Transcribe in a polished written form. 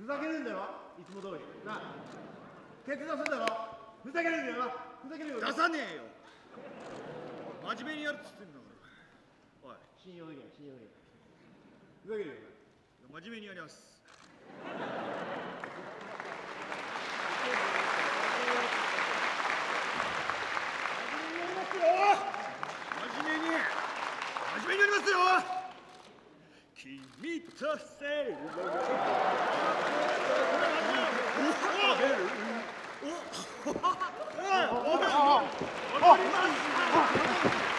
ふざけるんだろいつも通りな。ケツ出すんだろふざけるんだよな。ふざけるよ。 出さねえよ。真面目にやるっつってんだから。おい、 信用できない信用できない。ふざけるよ。 真面目にやります。真面目にやりますよ。君とセールおお